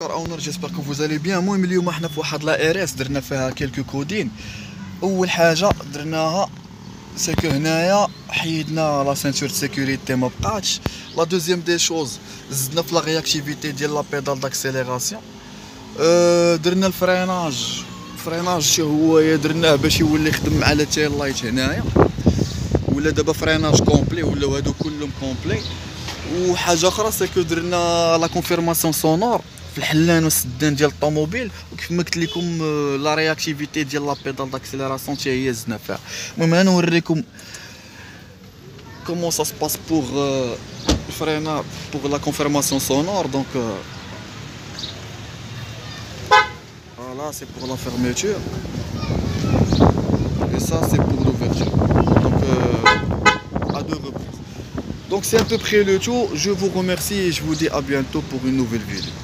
اونر جيسبر كو فوز الي بيان. المهم اليوم حنا في واحد لا ار اس درنا فيها كيلكو كودين. اول حاجه درناها سكو هنايا حيدنا لا سانتور دو سيكوريتي ما بقاتش. لا دوزيام دي شوز زدنا في لا رياكتيفيتي ديال لا بيدال داكسيليراسيون. درنا الفريناج شو هو درناه باش يولي يخدم مع لا تيل لايت هنايا، ولا دابا فريناج كومبلي ولا هادو كلهم كومبلي. وحاجه اخرى سكو درنا لا كونفيرماسيون سونور في الحلان والسدان ديال الطوموبيل، وكيف ما قلت لكم لا رياكتيفيتي ديال لا بيدال داكسيليراسيون حتى هي زدنا فيها. المهم انا نوريكم كومون سا سباس بوغ فرينا بوغ لا كونفيرماسيون سونور. دونك voilà, c'est pour la fermeture et ça c'est pour l'ouverture, donc à deux reprises. Donc c'est à peu près le tout. Je vous remercie et je vous dis à bientôt pour une nouvelle vidéo.